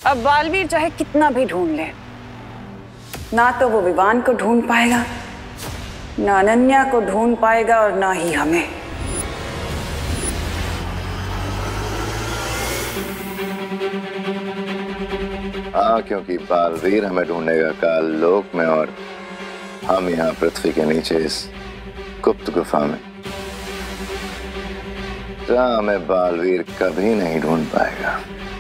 अब बालवीर चाहे कितना भी ढूंढ ले, ना तो वो विवान को ढूंढ पाएगा, ना अनन्या को ढूंढ पाएगा और ना ही हमें। हाँ, क्योंकि बालवीर हमें ढूंढेगा काल लोक में और हम यहाँ पृथ्वी के नीचे इस गुप्त गुफा में, जहाँ हमें बालवीर कभी नहीं ढूंढ पाएगा।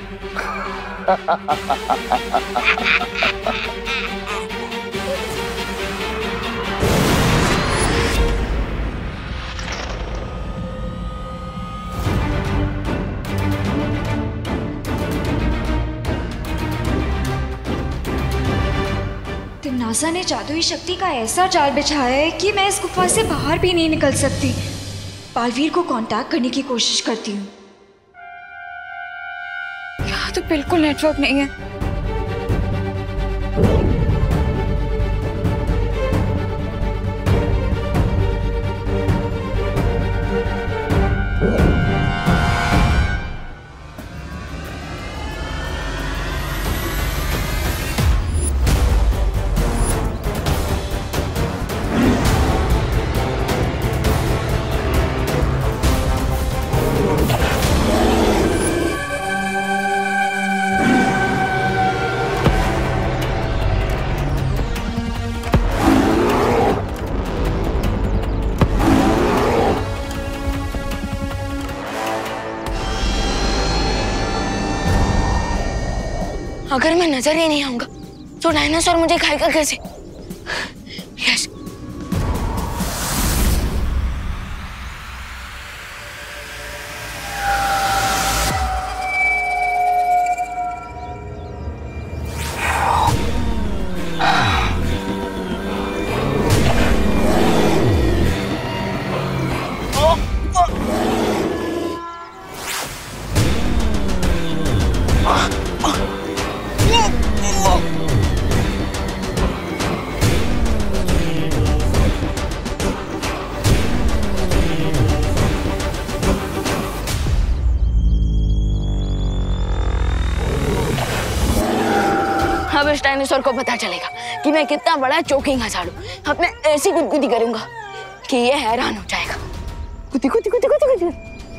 तिम्नासा ने जादुई शक्ति का ऐसा जाल बिछाया है कि मैं इस गुफा से बाहर भी नहीं निकल सकती। बालवीर को कांटेक्ट करने की कोशिश करती हूँ। यहाँ तो बिल्कुल नेटवर्क नहीं है। अगर मैं नजर ही नहीं आऊंगा तो डायनासोर मुझे खाएगा कैसे? यस। अब इस डायनासोर को पता चलेगा कि मैं कितना बड़ा चोकिंग हजारू। अब मैं ऐसी गुदगुदी करूंगा कि ये हैरान हो जाएगा। गुदी गुदी गुदी गुदी गुदी।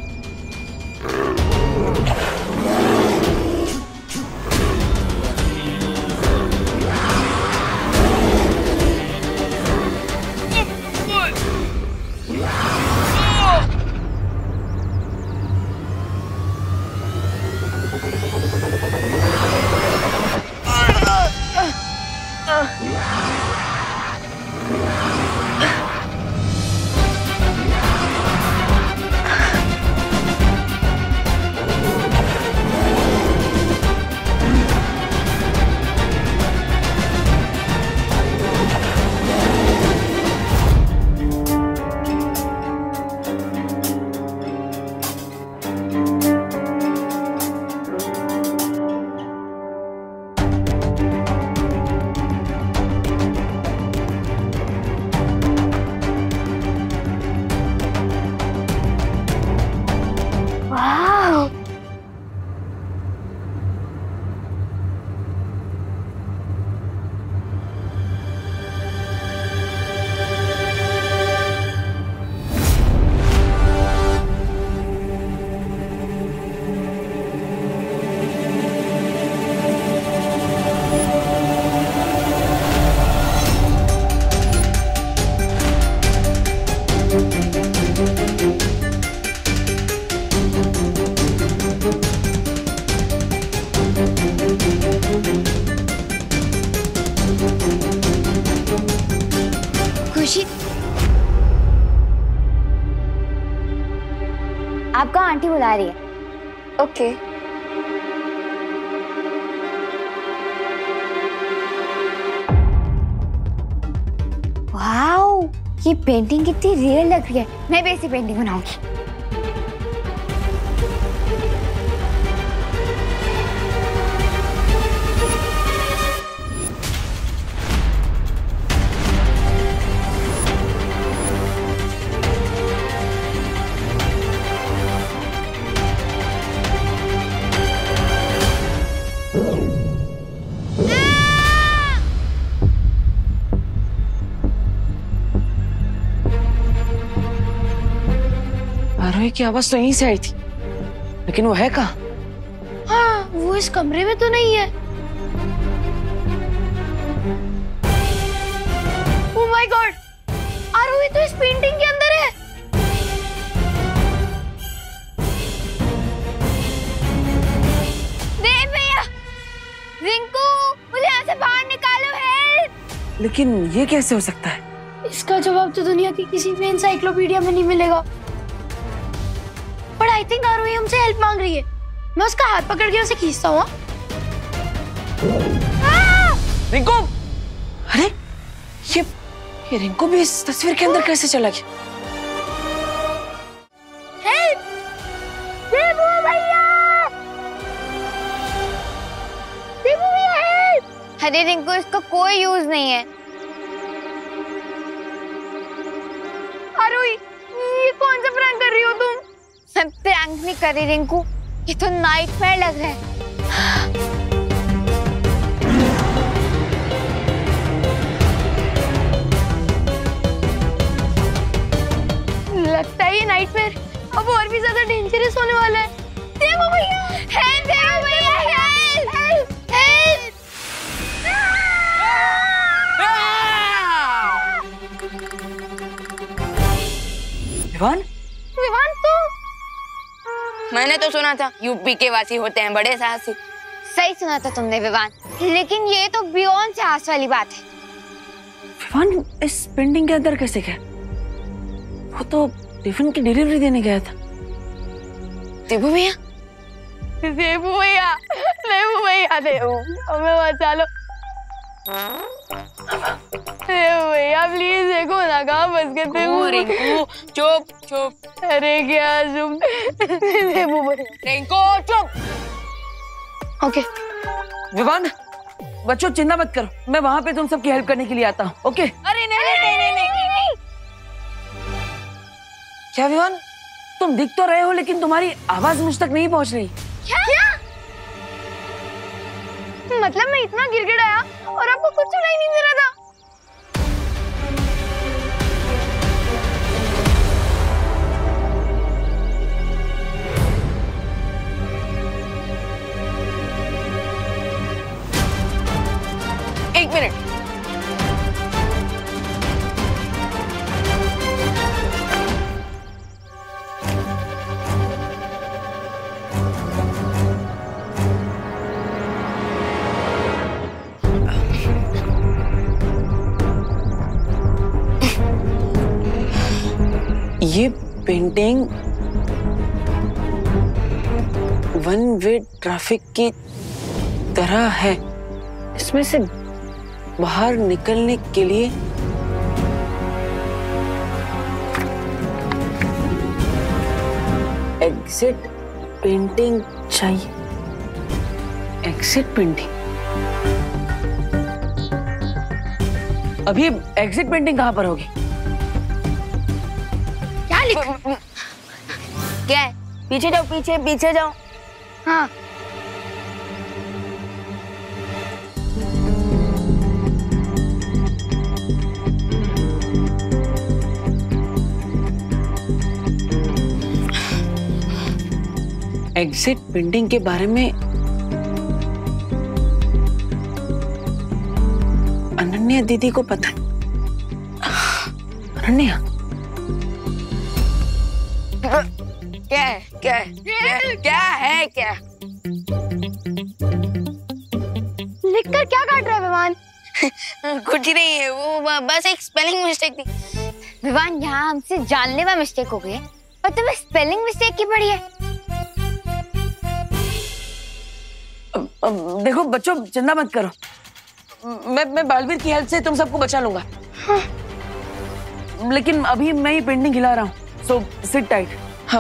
आपका आंटी बुला रही है। ओके। वाओ, ये पेंटिंग कितनी रियल लग रही है। मैं भी ऐसी पेंटिंग बनाऊंगी। आरोही की आवाज तो यहीं से आई थी, लेकिन वो है कहाँ? हाँ, वो इस कमरे में तो नहीं है। ओह माय गॉड, आरोही तो इस पेंटिंग के अंदर है। देव भैया, रिंकू, मुझे यहाँ से बाहर निकालो, हेल्प। लेकिन ये कैसे हो सकता है? इसका जवाब तो दुनिया की किसी भी एनसाइक्लोपीडिया में नहीं मिलेगा। पर आई थिंक आरोही हमसे हेल्प मांग रही है। मैं उसका हाथ पकड़ के उसे खींचता हूँ। रिंकू! अरे ये रिंकू भी इस तस्वीर के अंदर कैसे चला गया? हेल्प! देवू भैया! देवू भैया हेल्प! अरे रिंकू, इसका कोई यूज नहीं है। आरोही, ये कौन सा प्रैंक कर रही हो तुम? मैं प्रैंक नहीं कर रही रिंकू, ये तो नाइटमेयर लग रहा है। लगता है ये नाइटमेयर अब और भी ज्यादा डेंजरस होने वाला है। देवू भैया, हेल्प! देवू भैया, help! Help! Help! Vivaan? Vivaan, तू? मैंने तो सुना था यूपी के वासी होते हैं बड़े साहसी। सही सुना था तुमने विवान, लेकिन ये तो बियॉन्ड साहस वाली बात है। विवान इस पेंटिंग के अंदर कैसे गया? वो तो टिफिन की डिलीवरी देने गया था। देवू भैया, देवू भैया, देवू भैया, देवू हमें बचा लो। देवू भैया प्लीज, देखो ना कहाँ फंस गए थे। रिंकू चुप चुप। अरे क्या चुप? देवू भैया, रिंकू चुप। ओके विवान, बच्चों चिंता मत करो, मैं वहां पे तुम सबकी हेल्प करने के लिए आता हूँ। ओके? अरे नहीं नहीं नहीं नहीं नहीं। क्या विवान, तुम दिख तो रहे हो लेकिन तुम्हारी आवाज मुझ तक नहीं पहुंच रही। क्या? मतलब मैं इतना गिड़गिड़ाया और आपको कुछ सुनाई नहीं दे रहा था? एक मिनट। ये पेंटिंग वन वे ट्रैफिक की तरह है। इसमें से बाहर निकलने के लिए एग्जिट पेंटिंग चाहिए। Exit painting? अभी एग्जिट पेंटिंग कहां पर होगी? क्या लिखा? क्या है? पीछे जाओ, पीछे पीछे जाओ। हाँ, एग्जिट पेंटिंग के बारे में अनन्या दीदी को पता है। अनन्या, क्या है? क्या है? क्या है? क्या लिखकर क्या काट रहा है विवान? कुछ नहीं है, वो बस एक स्पेलिंग मिस्टेक थी। विवान, यहाँ हमसे जानलेवा मिस्टेक हो गई है और तुम्हें स्पेलिंग मिस्टेक की पड़ी है। देखो बच्चों, चिंता मत करो, मैं बालवीर की हेल्प से तुम सबको बचा लूंगा। हाँ। लेकिन अभी मैं ही पेंटिंग हिला रहा हूँ, सो सिट टाइट। हाँ।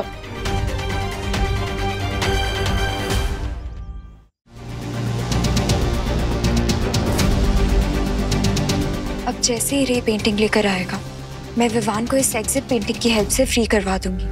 अब जैसे ही रे पेंटिंग लेकर आएगा, मैं विवान को इस एग्जिट पेंटिंग की हेल्प से फ्री करवा दूंगी।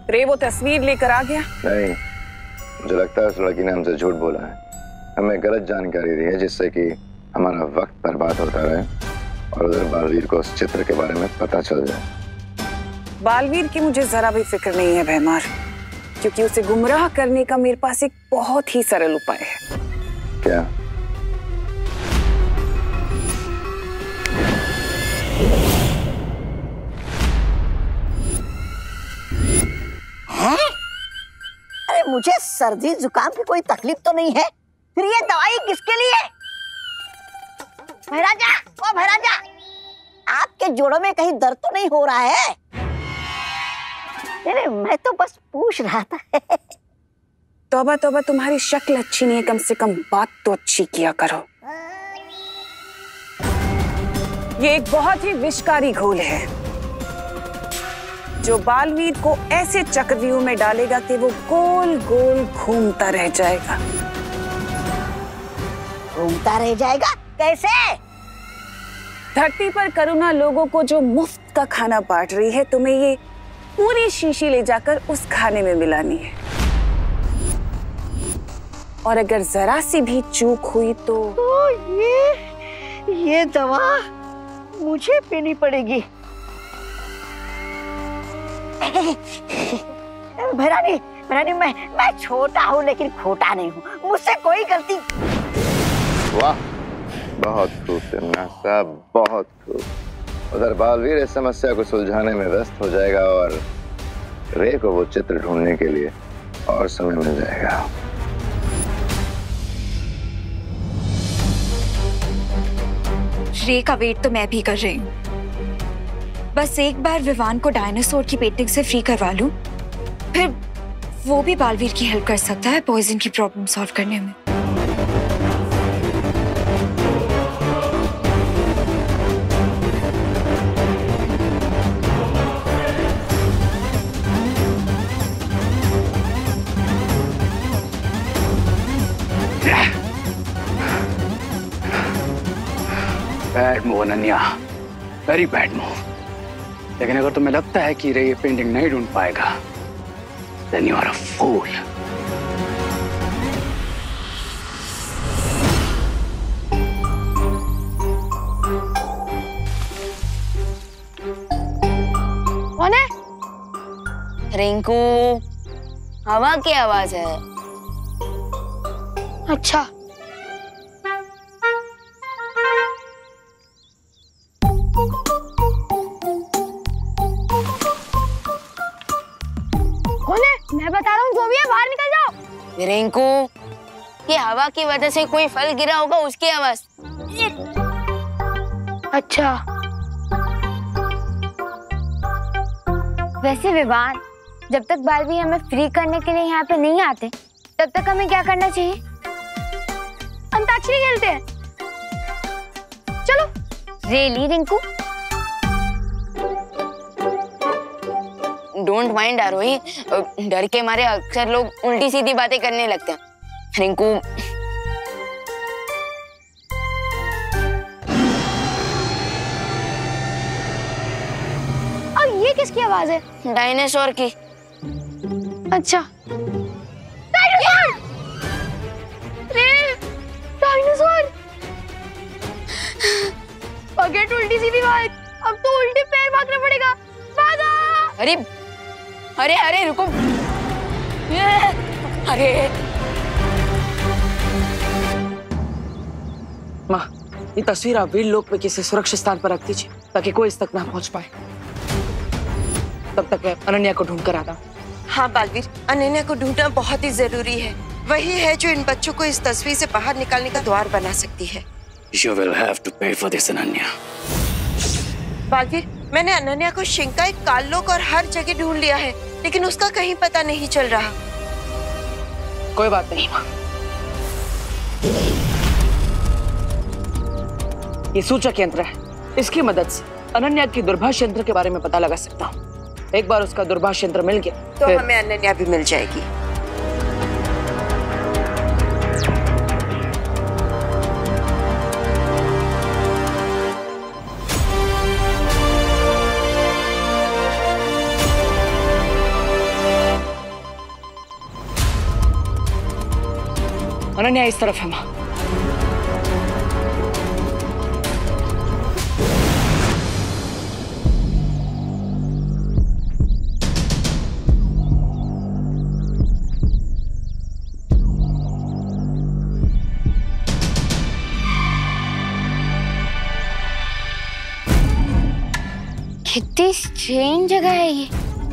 रे वो तस्वीर लेकर आ गया? नहीं, मुझे लगता है उस लड़की ने हमसे झूठ बोला है, हमें गलत जानकारी दी है जिससे कि हमारा वक्त बर्बाद होता रहे और उधर बालवीर को उस चित्र के बारे में पता चल जाए। बालवीर की मुझे जरा भी फिक्र नहीं है भैमार, क्योंकि उसे गुमराह करने का मेरे पास एक बहुत ही सरल उपाय है। क्या? अरे मुझे सर्दी जुकाम की कोई तकलीफ तो नहीं है, फिर ये दवाई किसके लिए? भैराजा, ओ भैराजा, आपके जोड़ों में कहीं दर्द तो नहीं हो रहा है? नहीं, मैं तो बस पूछ रहा था। तौबा तौबा, तुम्हारी शक्ल अच्छी नहीं है, कम से कम बात तो अच्छी किया करो। ये एक बहुत ही विषकारी घोल है जो बालवीर को ऐसे चक्रव्यूह में डालेगा कि वो गोल गोल घूमता रह जाएगा। घूमता रह जाएगा? कैसे? धरती पर करुणा लोगों को जो मुफ्त का खाना बांट रही है, तुम्हें ये पूरी शीशी ले जाकर उस खाने में मिलानी है, और अगर जरा सी भी चूक हुई तो ये दवा मुझे पीनी पड़ेगी। भैरानी, मैं छोटा हूँ लेकिन खोटा नहीं हूँ, मुझसे कोई गलती। वाह, बहुत खूब तिम्नासा, बहुत खूब। उधर बालवीर इस समस्या को सुलझाने में व्यस्त हो जाएगा और रे को वो चित्र ढूंढने के लिए और समय मिल जाएगा। रे का वेट तो मैं भी कर रही हूँ, बस एक बार विवान को डायनासोर की पेंटिंग से फ्री करवा लूं, फिर वो भी बालवीर की हेल्प कर सकता है पॉइजन की प्रॉब्लम सॉल्व करने में। Bad move Ananya, very bad move. लेकिन अगर तुम्हें लगता है कि रे ये पेंटिंग नहीं ढूंढ पाएगा, then you are a fool. कौन है? रिंकू, हवा की आवाज है। अच्छा, मैं बता रहा हूँ, जो भी है बाहर निकल जाओ। रिंकू, ये हवा की वजह से कोई फल गिरा होगा, उसकी आवाज। अच्छा, वैसे विवान, जब तक बालवीर हमें फ्री करने के लिए यहाँ पे नहीं आते, तब तक हमें क्या करना चाहिए? अंताक्षरी खेलते हैं। चलो। Really Rinku? Don't mind Aarohi, डर के मारे अक्सर लोग उल्टी सीधी बातें करने लगते हैं। रिंकू, अब ये किसकी आवाज है? डायनासोर की। अच्छा, डायनासोर! डायनासोर! पगेट उल्टी सीधी बात, अब तो उल्टे पैर भागना पड़ेगा। भागा! अरे अरे अरे रुको, अरे माँ, ये तस्वीर आप वीर-लok में किसी सुरक्षित स्थान पर रख दीजिए ताकि कोई इस तक ना पहुंच पाए। तब तक मैं अनन्या को ढूंढ कर आता हूँ। हाँ बालवीर, अनन्या को ढूंढना बहुत ही जरूरी है। वही है जो इन बच्चों को इस तस्वीर से बाहर निकालने का द्वार बना सकती है। You will have to pay for this, Ananya. Baalveer, मैंने अनन्या को शिंकाई, काल-लोक और हर जगह ढूंढ लिया है, लेकिन उसका कहीं पता नहीं चल रहा। कोई बात नहीं माँ, ये सूचक यंत्र है, इसकी मदद से अनन्या की दूरभाष यंत्र के बारे में पता लगा सकता हूँ। एक बार उसका दूरभाष यंत्र मिल गया तो हमें अनन्या भी मिल जाएगी। अनन्या इस तरफ है माँ। कितनी स्ट्रेंज जगह है ये।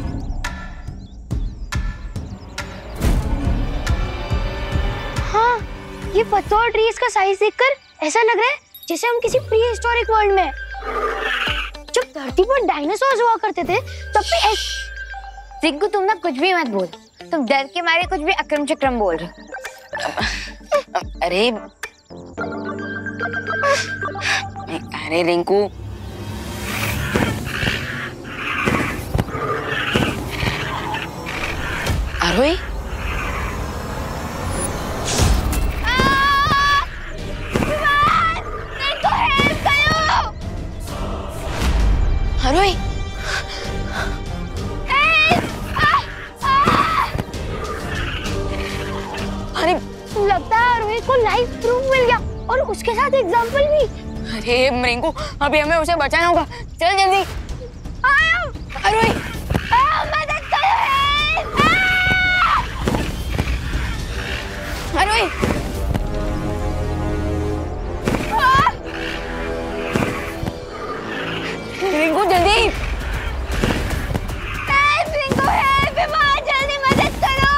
हाँ, ये पत्तों और ट्रीज का साइज देखकर ऐसा लग रहा है जैसे हम किसी प्री हिस्टोरिक वर्ल्ड में हैं। जब धरती पर डायनासोर हुआ करते थे तब भी रिंकू तुम ना कुछ भी मत बोल, तुम डर के मारे कुछ भी अक्रम चक्रम बोल रहे हो। अरे रिंकू, आरोही, आरोही, अरे लगता है आरोही को लाइव प्रूफ मिल गया और उसके साथ एग्जाम्पल भी। अरे रिंकू, अभी हमें उसे बचाना होगा, चल जल्दी। आरोही, मदद करो, आरोही, रिंकू जल्दी। रिंकू हेल्प, जल्दी मदद करो।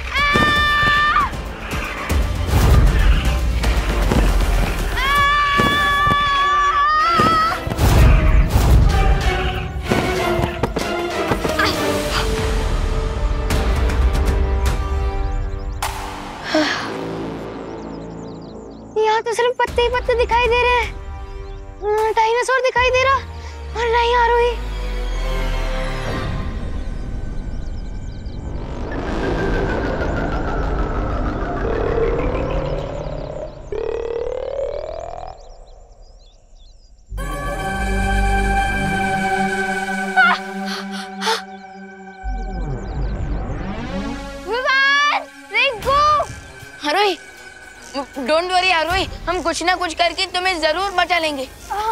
यहाँ तो सिर्फ पत्ते ही पत्ते दिखाई दे रहे हैं, डायनासोर दिखाई दे रहा और नहीं आरोही। विवान, रिंकू, आरोही, डोंट वरी आरोही, हम कुछ ना कुछ करके तुम्हें जरूर बचा लेंगे।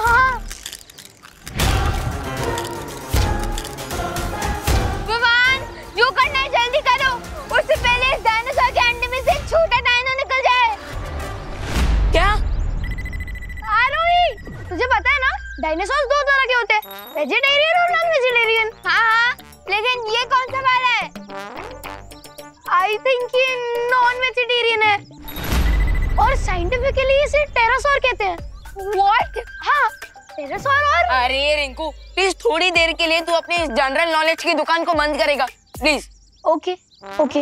विवान, जो करना है जल्दी करो, उससे पहले इस डायनासोर के अंडे में से एक छोटा डायनो निकल जाए। क्या? आरोही, तुझे पता है ना डायनासोर दो तरह के होते हैं, वेजिटेरियन और नॉन वेजिटेरियन। हाँ, लेकिन ये कौन सा वाला है? आई थिंक ये नॉन वेजिटेरियन है और साइंटिफिकली इसे टेरासोर कहते हैं। What? हाँ, टेरासोर। और अरे रिंकू, प्लीज थोड़ी देर के लिए तू अपनी इस जनरल नॉलेज की दुकान को बंद करेगा, प्लीज। ओके ओके,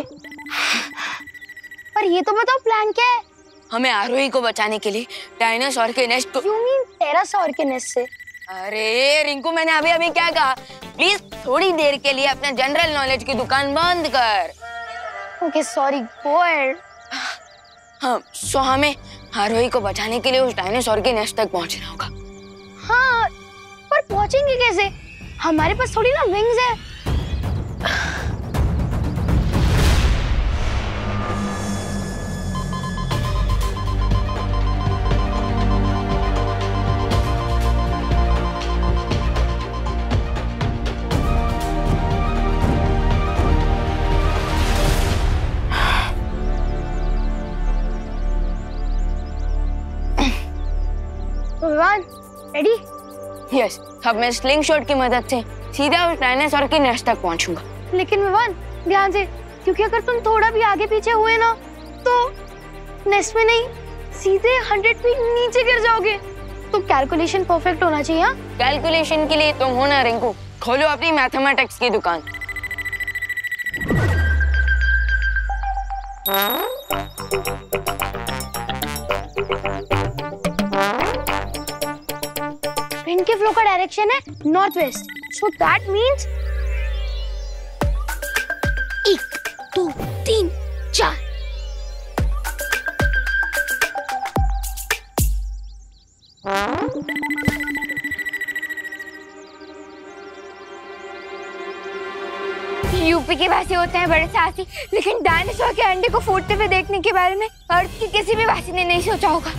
पर ये तो बताओ प्लान क्या है? हमें आरोही को बचाने के लिए डायनासोर के नेस्ट को। You mean टेरासोर के नेस्ट से? अरे रिंकू, मैंने अभी अभी क्या कहा? प्लीज थोड़ी देर के लिए अपना जनरल नॉलेज की दुकान बंद कर। Okay sorry, go ahead. हाँ, सो हमें आरोही को बचाने के लिए उस डायनासोर के नेस्ट तक पहुंचना होगा। हाँ, पर पहुंचेंगे कैसे? हमारे पास थोड़ी ना विंग्स है। विवान, रेडी? यस, अब मैं स्लिंग शॉट की मदद से सीधा उस डायनासोर के नेस्ट तक पहुंचूंगा। लेकिन विवान ध्यान से, क्योंकि अगर तुम थोड़ा भी आगे पीछे हुए ना तो नेस्ट में नहीं, सीधे 100 फीट नीचे गिर जाओगे। तो कैलकुलेशन परफेक्ट होना चाहिए। हाँ, कैलकुलेशन के लिए तुम हो ना रिंकू, खोलो अपनी मैथमेटिक्स की दुकान। विंड के फ्लो का डायरेक्शन है north west, so that means 1 2 3 4। You टोपी के वासी होते हैं बड़े साहसी, लेकिन डायनासोर के अंडे को फूटते हुए देखने के बारे में अर्थ की किसी भी वासी ने नहीं सोचा होगा।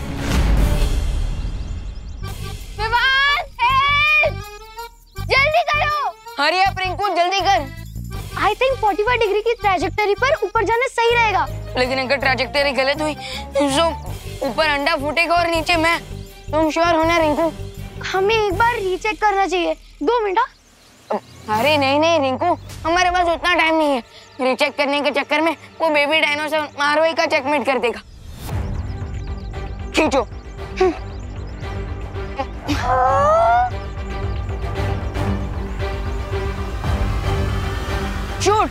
विवान, हेल्प! जल्दी करो! हरी अप रिंकू, जल्दी कर। आई थिंक 45 डिग्री की ट्रैजेक्टरी पर ऊपर जाना सही रहेगा। लेकिन अगर ट्रैजेक्टरी गलत हुई तो ऊपर अंडा फूटेगा और नीचे मैं। तुम श्योर हो ना रिंकू? हमें एक बार रीचेक करना चाहिए। 2 मिनट। अरे नहीं रिंकू, हमारे पास उतना टाइम नहीं है। रीचेक करने के चक्कर में वो बेबी डायनासोर मारोई का चेकमेट कर देगा। खींचो। Shoot.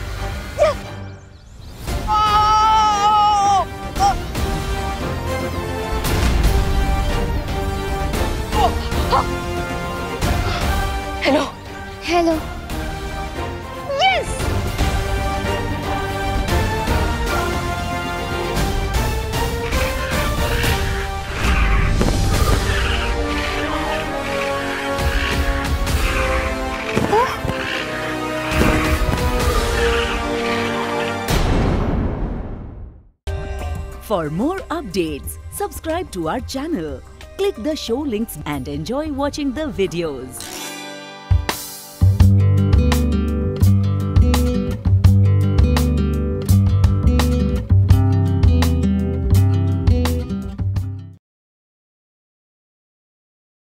Hello hello. Yes. For more updates, subscribe to our channel, click the show links and enjoy watching the videos.